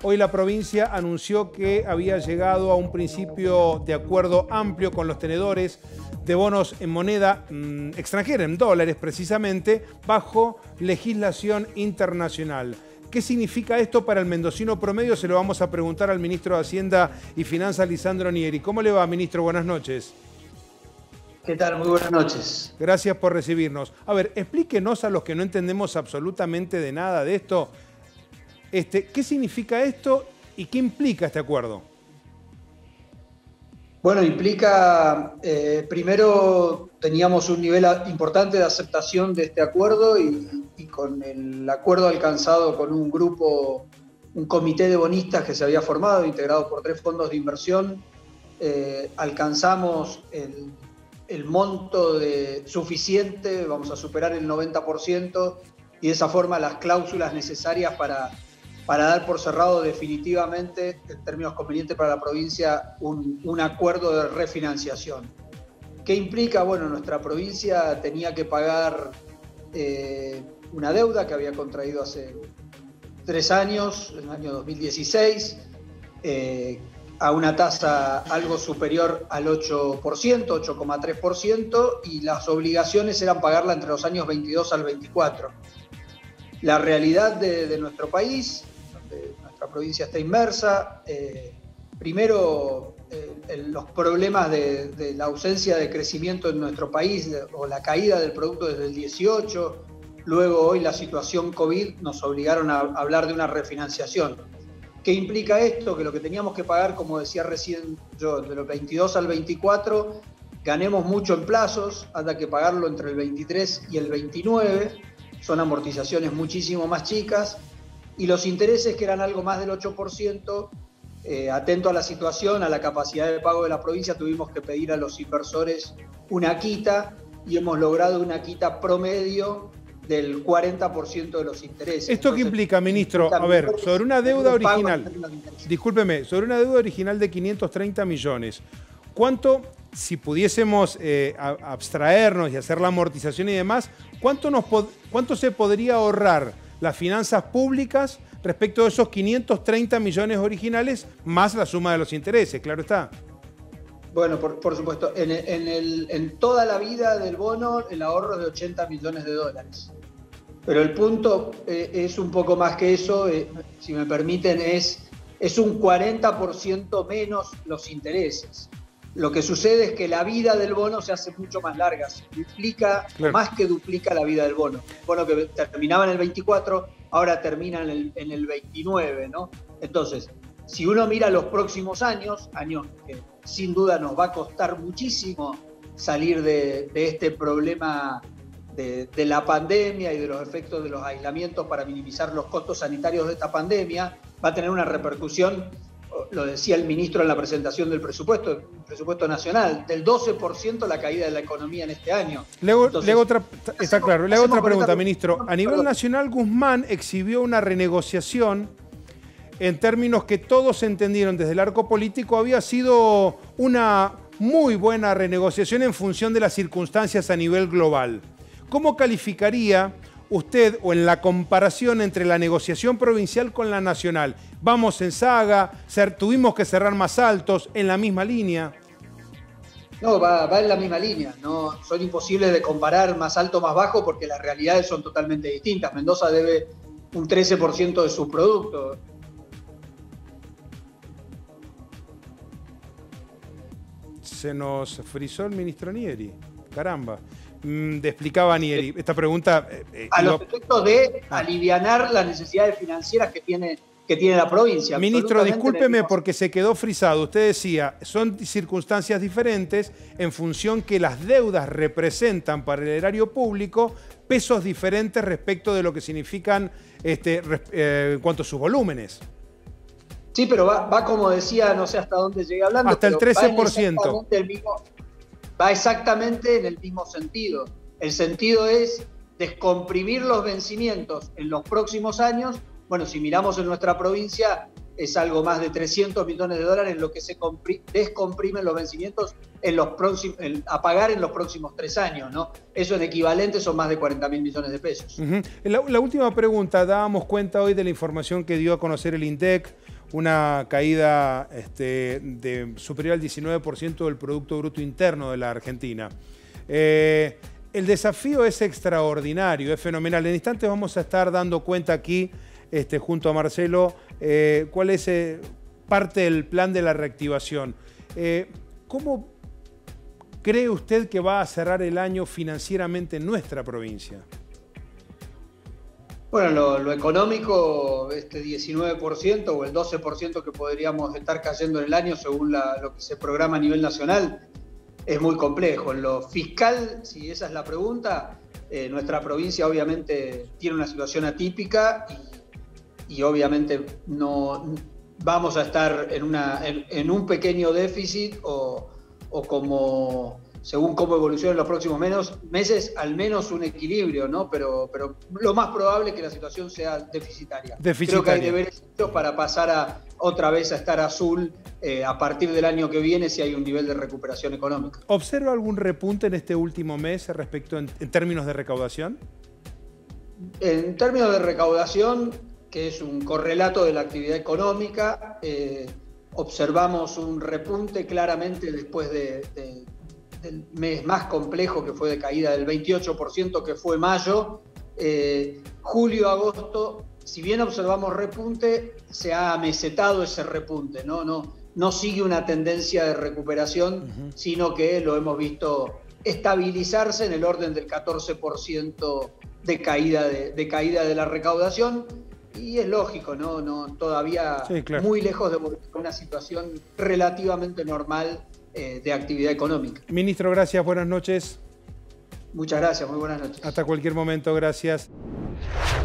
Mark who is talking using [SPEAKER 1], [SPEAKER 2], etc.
[SPEAKER 1] Hoy la provincia anunció que había llegado a un principio de acuerdo amplio con los tenedores de bonos en moneda extranjera, en dólares precisamente, bajo legislación internacional. ¿Qué significa esto para el mendocino promedio? Se lo vamos a preguntar al ministro de Hacienda y Finanzas, Lisandro Nieri. ¿Cómo le va, ministro? Buenas noches.
[SPEAKER 2] ¿Qué tal? Muy buenas noches.
[SPEAKER 1] Gracias por recibirnos. A ver, explíquenos a los que no entendemos absolutamente de nada de esto, ¿qué significa esto y qué implica este acuerdo?
[SPEAKER 2] Bueno, implica, primero teníamos un nivel importante de aceptación de este acuerdo y con el acuerdo alcanzado con un grupo, un comité de bonistas que se había formado, integrado por 3 fondos de inversión, alcanzamos el monto suficiente, vamos a superar el 90%, y de esa forma las cláusulas necesarias para dar por cerrado definitivamente, en términos convenientes para la provincia, un acuerdo de refinanciación. ¿Qué implica? Bueno, nuestra provincia tenía que pagar una deuda que había contraído hace 3 años, en el año 2016, a una tasa algo superior al 8%, 8,3%, y las obligaciones eran pagarla entre los años 22 al 24. La realidad de nuestro país, donde nuestra provincia está inmersa, primero los problemas de la ausencia de crecimiento en nuestro país o la caída del producto desde el 18, luego hoy la situación COVID nos obligaron a hablar de una refinanciación. ¿Qué implica esto? Que lo que teníamos que pagar, como decía recién yo, de los 22 al 24, ganemos mucho en plazos, hasta que pagarlo entre el 23 y el 29, son amortizaciones muchísimo más chicas, y los intereses, que eran algo más del 8%, atento a la situación, a la capacidad de pago de la provincia, tuvimos que pedir a los inversores una quita, y hemos logrado una quita promedio del 40% de los intereses.
[SPEAKER 1] ¿Esto
[SPEAKER 2] Entonces,
[SPEAKER 1] qué implica, ministro? A ver, sobre una deuda original, discúlpeme, sobre una deuda original de 530 millones, ¿cuánto, si pudiésemos abstraernos y hacer la amortización y demás, cuánto se podría ahorrar las finanzas públicas respecto de esos 530 millones originales más la suma de los intereses? Claro está.
[SPEAKER 2] Bueno, por supuesto, en toda la vida del bono el ahorro es de 80 millones de dólares. Pero el punto es un poco más que eso, si me permiten, es un 40% menos los intereses. Lo que sucede es que la vida del bono se hace mucho más larga, se duplica, claro, más que duplica la vida del bono. El bono que terminaba en el 24, ahora termina en el 29, ¿no? Entonces, si uno mira los próximos años que sin duda nos va a costar muchísimo salir de este problema de la pandemia y de los efectos de los aislamientos para minimizar los costos sanitarios de esta pandemia, va a tener una repercusión, lo decía el ministro en la presentación del presupuesto nacional, del 12% la caída de la economía en este año.
[SPEAKER 1] Le hago otra pregunta, ministro. A nivel nacional, Guzmán exhibió una renegociación en términos que todos entendieron desde el arco político había sido una muy buena renegociación en función de las circunstancias a nivel global. ¿Cómo calificaría usted, o en la comparación entre la negociación provincial con la nacional? ¿Vamos en saga? ¿Tuvimos que cerrar más altos? ¿En la misma línea?
[SPEAKER 2] No, va en la misma línea. No, son imposibles de comparar más alto, más bajo, porque las realidades son totalmente distintas. Mendoza debe un 13% de su producto.
[SPEAKER 1] Se nos frizó el ministro Nieri. Caramba. Explicaba Nieri. Esta pregunta...
[SPEAKER 2] a los efectos de alivianar las necesidades financieras que tiene la provincia.
[SPEAKER 1] Ministro, discúlpeme porque se quedó frisado. Usted decía, son circunstancias diferentes en función que las deudas representan para el erario público pesos diferentes respecto de lo que significan en cuanto a sus volúmenes.
[SPEAKER 2] Sí, pero va como decía, no sé hasta dónde llegué hablando.
[SPEAKER 1] Hasta el 13%.
[SPEAKER 2] Va exactamente en el mismo sentido. El sentido es descomprimir los vencimientos en los próximos años. Bueno, si miramos en nuestra provincia, es algo más de 300 millones de dólares lo que se descomprimen los vencimientos a pagar en los próximos 3 años, ¿no? Eso en equivalente son más de 40.000 millones de pesos.
[SPEAKER 1] La última pregunta, dábamos cuenta hoy de la información que dio a conocer el INDEC, una caída superior al 19% del Producto Bruto Interno de la Argentina. El desafío es extraordinario, es fenomenal. En instantes vamos a estar dando cuenta aquí, junto a Marcelo, cuál es parte del plan de la reactivación. ¿Cómo cree usted que va a cerrar el año financieramente en nuestra provincia?
[SPEAKER 2] Bueno, lo económico, este 19% o el 12% que podríamos estar cayendo en el año según lo que se programa a nivel nacional, es muy complejo. En lo fiscal, si esa es la pregunta, nuestra provincia obviamente tiene una situación atípica y obviamente no vamos a estar en un pequeño déficit o como según cómo evolucionen los próximos meses, al menos un equilibrio, ¿no? Pero lo más probable es que la situación sea deficitaria. Creo que hay deberes hechos para pasar otra vez a estar azul a partir del año que viene si hay un nivel de recuperación económica.
[SPEAKER 1] ¿Observa algún repunte en este último mes respecto en términos de recaudación?
[SPEAKER 2] En términos de recaudación, que es un correlato de la actividad económica, observamos un repunte claramente después del mes más complejo que fue de caída del 28% que fue mayo. Julio, agosto, si bien observamos repunte, se ha amesetado ese repunte, no sigue una tendencia de recuperación, sino que lo hemos visto estabilizarse en el orden del 14% de caída de la recaudación. Y es lógico, todavía sí, claro, muy lejos de una situación relativamente normal de actividad económica.
[SPEAKER 1] Ministro, gracias, buenas noches.
[SPEAKER 2] Muchas gracias, muy buenas noches.
[SPEAKER 1] Hasta cualquier momento, gracias.